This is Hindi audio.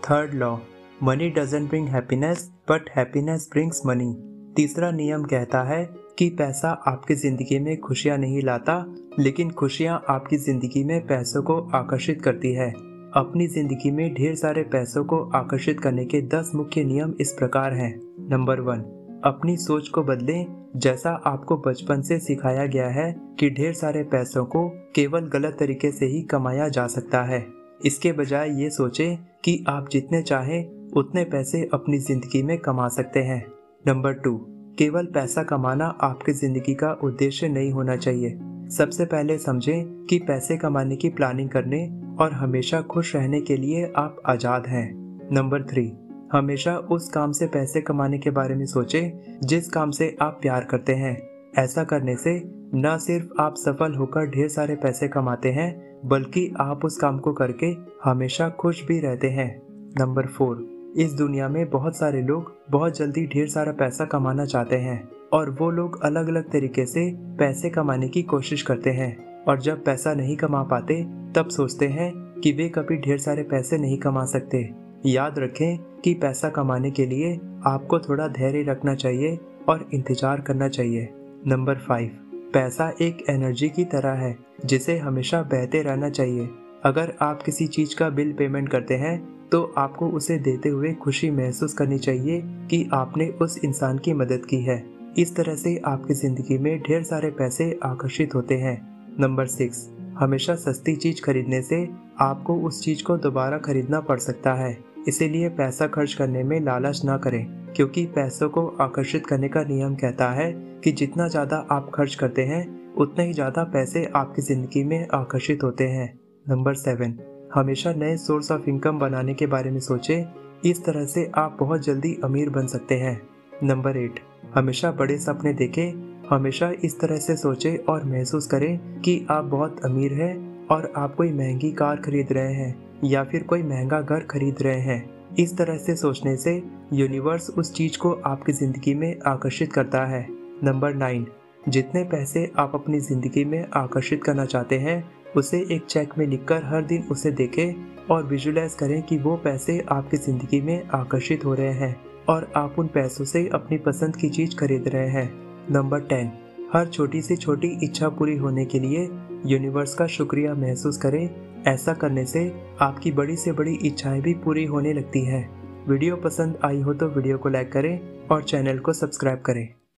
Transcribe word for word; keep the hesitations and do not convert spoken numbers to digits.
Third law, money doesn't bring happiness but happiness brings money. तीसरा नियम कहता है कि पैसा आपकी ज़िंदगी में खुशियाँ नहीं लाता, लेकिन खुशियाँ आपकी ज़िंदगी में पैसों को आकर्षित करती है। अपनी ज़िंदगी में ढेर सारे पैसों को आकर्षित करने के दस मुख्य नियम इस प्रकार हैं। नंबर वन, अपनी सोच को बदलें। जैसा आपको बचपन से सिखाया गया है कि ढेर सारे पैसों को केवल गलत तरीके से ही कमाया जा सकता है, इसके बजाय ये सोचें कि आप जितने चाहें उतने पैसे अपनी ज़िंदगी में कमा सकते हैं। नंबर टू, केवल पैसा कमाना आपकी ज़िंदगी का उद्देश्य नहीं होना चाहिए। सबसे पहले समझें कि पैसे कमाने की प्लानिंग करने और हमेशा खुश रहने के लिए आप आज़ाद हैं। नंबर थ्री, हमेशा उस काम से पैसे कमाने के बारे में सोचें जिस काम से आप प्यार करते हैं। ऐसा करने से न सिर्फ आप सफल होकर ढेर सारे पैसे कमाते हैं, बल्कि आप उस काम को करके हमेशा खुश भी रहते हैं। नंबर फोर, इस दुनिया में बहुत सारे लोग बहुत जल्दी ढेर सारा पैसा कमाना चाहते हैं और वो लोग अलग अलग तरीके से पैसे कमाने की कोशिश करते हैं, और जब पैसा नहीं कमा पाते तब सोचते हैं कि वे कभी ढेर सारे पैसे नहीं कमा सकते। याद रखें कि पैसा कमाने के लिए आपको थोड़ा धैर्य रखना चाहिए और इंतजार करना चाहिए। नंबर फाइव, पैसा एक एनर्जी की तरह है जिसे हमेशा बहते रहना चाहिए। अगर आप किसी चीज़ का बिल पेमेंट करते हैं तो आपको उसे देते हुए खुशी महसूस करनी चाहिए कि आपने उस इंसान की मदद की है। इस तरह से आपकी ज़िंदगी में ढेर सारे पैसे आकर्षित होते हैं। नंबर सिक्स, हमेशा सस्ती चीज़ खरीदने से आपको उस चीज़ को दोबारा खरीदना पड़ सकता है, इसीलिए पैसा खर्च करने में लालच ना करें, क्योंकि पैसों को आकर्षित करने का नियम कहता है कि जितना ज़्यादा आप खर्च करते हैं उतने ही ज़्यादा पैसे आपकी ज़िंदगी में आकर्षित होते हैं। नंबर सेवन, हमेशा नए सोर्स ऑफ इनकम बनाने के बारे में सोचें, इस तरह से आप बहुत जल्दी अमीर बन सकते हैं। नंबर एट, हमेशा बड़े सपने देखें। हमेशा इस तरह से सोचें और महसूस करें कि आप बहुत अमीर हैं और आप कोई महंगी कार खरीद रहे हैं या फिर कोई महंगा घर खरीद रहे हैं। इस तरह से सोचने से यूनिवर्स उस चीज़ को आपकी ज़िंदगी में आकर्षित करता है। नंबर नाइन, जितने पैसे आप अपनी ज़िंदगी में आकर्षित करना चाहते हैं उसे एक चेक में लिखकर हर दिन उसे देखें और विजुलाइज करें कि वो पैसे आपकी ज़िंदगी में आकर्षित हो रहे हैं और आप उन पैसों से अपनी पसंद की चीज़ खरीद रहे हैं। नंबर टेन, हर छोटी से छोटी इच्छा पूरी होने के लिए यूनिवर्स का शुक्रिया महसूस करें। ऐसा करने से आपकी बड़ी से बड़ी इच्छाएं भी पूरी होने लगती हैं। वीडियो पसंद आई हो तो वीडियो को लाइक करें और चैनल को सब्सक्राइब करें।